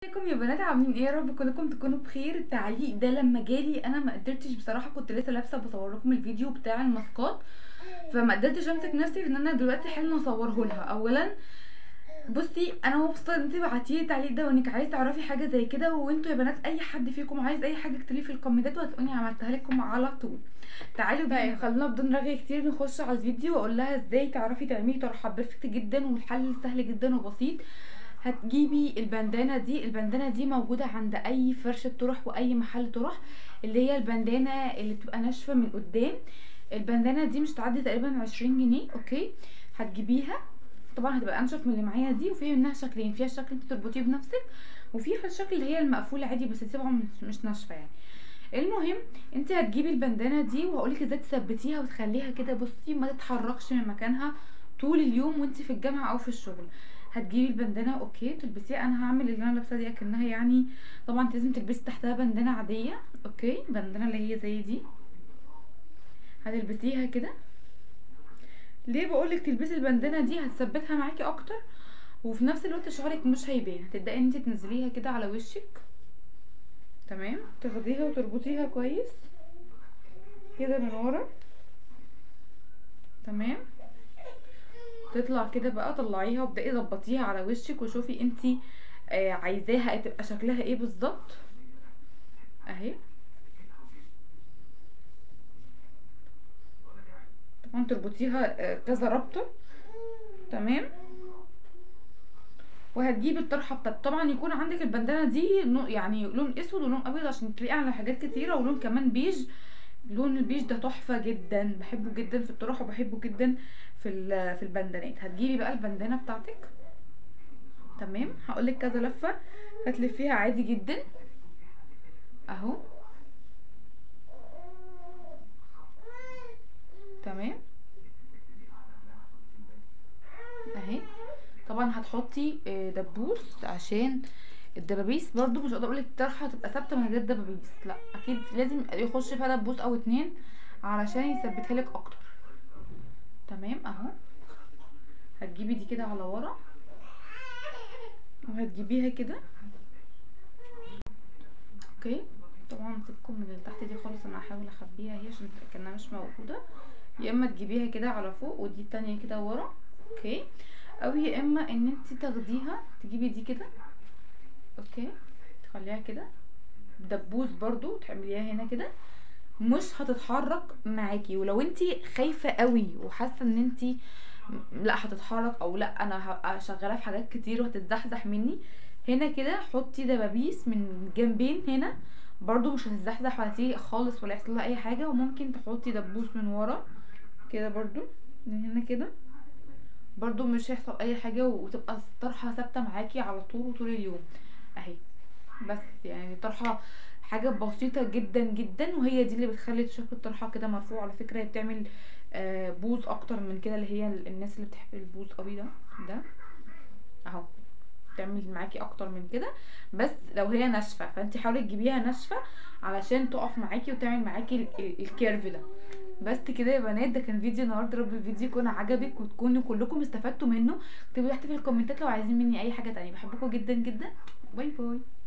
ازيكم يا بنات؟ عاملين ايه؟ يا رب كلكم تكونوا بخير. التعليق ده لما جالي انا ما قدرتش بصراحه، كنت لسه لابسه بصور لكم الفيديو بتاع الماسكات، فما قدرتش امسك نفسي ان انا دلوقتي حالا اصوره لها. اولا بصي، انا مبسوطه ان انت بعتيلي التعليق ده وانك عايزه تعرفي حاجه زي كده، وانتوا يا بنات اي حد فيكم عايز اي حاجه اكتبي في الكومنتات وهتلاقوني عملتها لكم على طول. تعالوا بقى خلونا بدون رغي كتير نخش على الفيديو واقول لها ازاي تعرفي تعملي طرحه بيرفكت جدا، والحل سهل جدا وبسيط. هتجيبي البندانه دي موجوده عند اي فرشه طرح واي محل طرح، اللي هي البندانه اللي بتبقى ناشفه من قدام. البندانه دي مش تعدي تقريبا 20 جنيه. اوكي، هتجيبيها. طبعا هتبقى انشف من اللي معايا دي، وفيها منها شكلين، فيها الشكل انت تربطيه بنفسك، وفيها الشكل اللي هي المقفوله عادي بس طبعا مش ناشفه يعني. المهم انت هتجيبي البندانه دي وهقولك ازاي تثبتيها وتخليها كده، بصي ما تتحركش من مكانها طول اليوم وانت في الجامعه او في الشغل. هتجيبي البندانه اوكي تلبسيها. انا هعمل اللي انا لابسه دي اكنها يعني، طبعا انت لازم تلبسي تحتها بندانه عاديه. اوكي، بندانه اللي هي زي دي هتلبسيها كده. ليه بقولك تلبسي البندانه دي؟ هتثبتها معاكي اكتر، وفي نفس الوقت شعرك مش هيبان. هتبداي ان انت تنزليها كده على وشك، تمام، تاخديها وتربطيها كويس كده من ورا، تمام. تطلع كده بقى، طلعيها وابدأي ظبطيها على وشك وشوفي انتي عايزاها تبقى شكلها ايه بالظبط. اهي طبعا تربطيها كذا ربطه، تمام. وهتجيبي الطرحه بتاعتك. طبعا يكون عندك البندانه دي يعني لون اسود ولون ابيض عشان تلاقي على حاجات كتيره، ولون كمان بيج. لون البيج ده تحفه جدا، بحبه جدا في الطرح وبحبه جدا في البندانات. هتجيبي بقى البندانه بتاعتك، تمام. هقولك كذا لفه هتلفيها عادي جدا اهو، تمام اهي. طبعا هتحطي دبوس عشان الدبابيس برضو، مش هقدر اقولك الطرحه هتبقى ثابته من غير دبابيس، لا اكيد لازم يخش فيها دبوس او اتنين علشان يثبتها لك اكتر، تمام اهو. هتجيبي دي كده على ورا وهتجيبيها كده، اوكي. طبعا سيبكم من اللي تحت دي خالص، انا هحاول اخبيها هي عشان كانها مش موجوده. يا اما تجيبيها كده على فوق ودي التانية كده ورا، اوكي. او يا اما ان انت تاخديها تجيبي دي كده، اوكي، تخليها كده دبوس برضو تعمليها هنا كده، مش هتتحرك معاكي. ولو انت خايفه قوي وحاسه ان انت لا هتتحرك او لا انا هبقى شغاله في حاجات كتير وهتتزحزح مني، هنا كده حطي دبابيس من جنبين هنا برضو مش هتتزحزح ولا تيجي خالص ولا يحصل لها اي حاجه. وممكن تحطي دبوس من ورا كده برضو من هنا كده، برضو مش هيحصل اي حاجه وتبقى الطرحه ثابته معاكي على طول وطول اليوم اهي. بس يعني طرحه حاجه بسيطه جدا جدا، وهي دي اللي بتخلي شكل الطرحه كده مرفوع. على فكره هي بتعمل بوز اكتر من كده، اللي هي الناس اللي بتحب البوز قوي ده اهو تعمل معاكي اكتر من كده. بس لو هي ناشفه فانت حاولي تجيبيها ناشفه علشان تقف معاكي وتعمل معاكي الكيرف ده. بس كده يا بنات، ده كان فيديو النهارده. رب الفيديو يكون عجبك وتكونوا كلكم استفدتوا منه. اكتبوا تحت في الكومنتات لو عايزين مني اي حاجه تانية. بحبكم جدا جدا، باي باي.